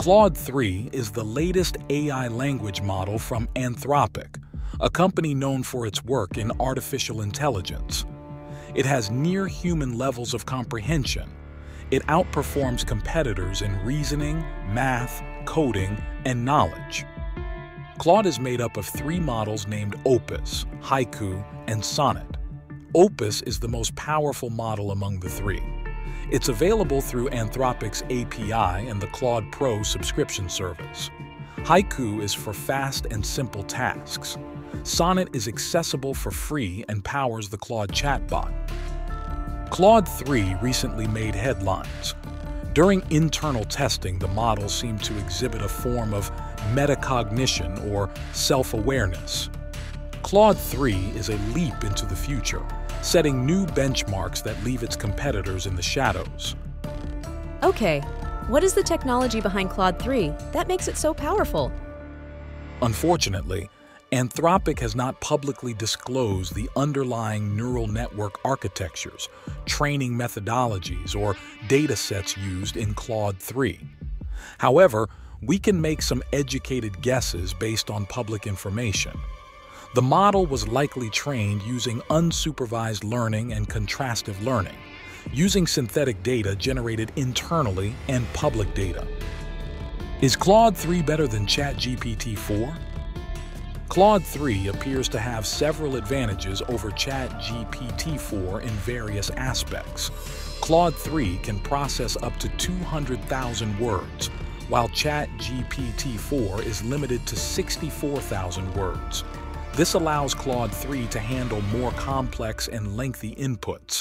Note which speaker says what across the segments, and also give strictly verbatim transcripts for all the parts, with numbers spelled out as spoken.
Speaker 1: Claude three is the latest A I language model from Anthropic, a company known for its work in artificial intelligence. It has near-human levels of comprehension. It outperforms competitors in reasoning, math, coding, and knowledge. Claude is made up of three models named Opus, Haiku, and Sonnet. Opus is the most powerful model among the three. It's available through Anthropic's A P I and the Claude Pro subscription service. Haiku is for fast and simple tasks. Sonnet is accessible for free and powers the Claude chatbot. Claude three recently made headlines. During internal testing, the model seemed to exhibit a form of metacognition or self-awareness. Claude three is a leap into the future, setting new benchmarks that leave its competitors in the shadows.
Speaker 2: Okay, what is the technology behind Claude three that makes it so powerful?
Speaker 1: Unfortunately, Anthropic has not publicly disclosed the underlying neural network architectures, training methodologies, or datasets used in Claude three. However, we can make some educated guesses based on public information. The model was likely trained using unsupervised learning and contrastive learning, using synthetic data generated internally and public data. Is Claude three better than ChatGPT four? Claude three appears to have several advantages over ChatGPT four in various aspects. Claude three can process up to two hundred thousand words, while ChatGPT four is limited to sixty-four thousand words. This allows Claude three to handle more complex and lengthy inputs.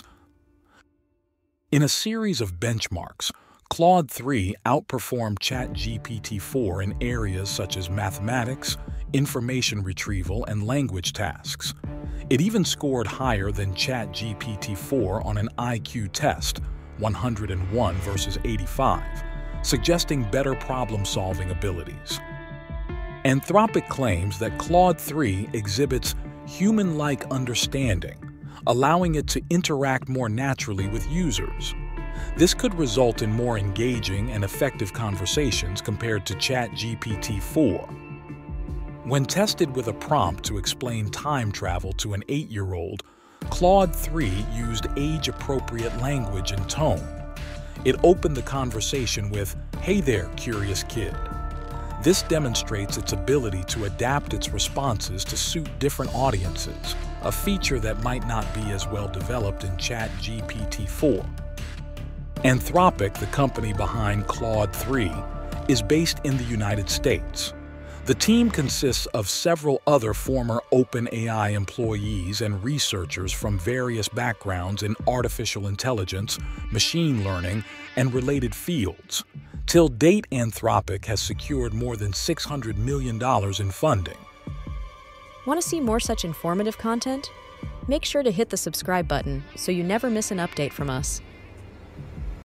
Speaker 1: In a series of benchmarks, Claude three outperformed ChatGPT four in areas such as mathematics, information retrieval, and language tasks. It even scored higher than ChatGPT four on an I Q test, one hundred one versus eighty-five, suggesting better problem-solving abilities. Anthropic claims that Claude three exhibits human-like understanding, allowing it to interact more naturally with users. This could result in more engaging and effective conversations compared to ChatGPT four. When tested with a prompt to explain time travel to an eight-year-old, Claude three used age-appropriate language and tone. It opened the conversation with, "Hey there, curious kid." This demonstrates its ability to adapt its responses to suit different audiences, a feature that might not be as well developed in ChatGPT four. Anthropic, the company behind Claude three, is based in the United States. The team consists of several other former OpenAI employees and researchers from various backgrounds in artificial intelligence, machine learning, and related fields. Till date, Anthropic has secured more than six hundred million dollars in funding.
Speaker 2: Want to see more such informative content? Make sure to hit the subscribe button so you never miss an update from us.